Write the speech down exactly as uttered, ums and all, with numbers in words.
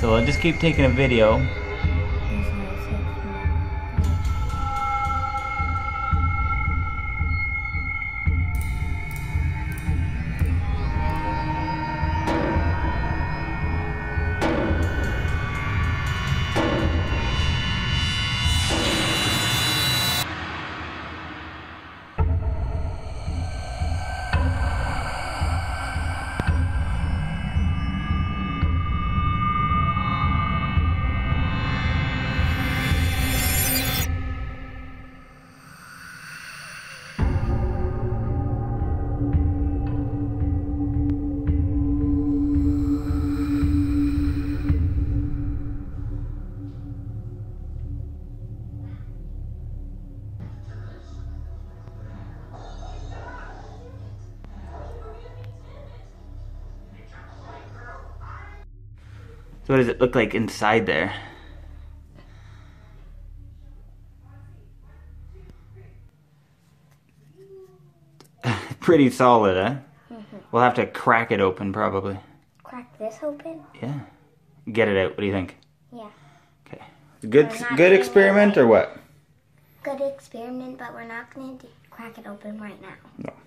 So I'll just keep taking a video. So what does it look like inside there? Pretty solid, huh? Mm-hmm. We'll have to crack it open, probably. Crack this open? Yeah. Get it out. What do you think? Yeah. Okay. Good, good experiment or what? Good experiment, but we're not going to crack it open right now. No.